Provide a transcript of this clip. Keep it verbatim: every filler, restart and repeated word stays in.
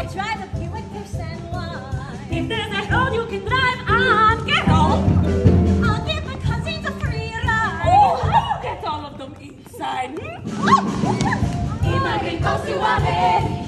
I drive a Buick percent one. If there's a road you can drive on, get off. I'll give my cousins a free ride. Oh, how you get all of them inside? Hmm? Imagine così suave.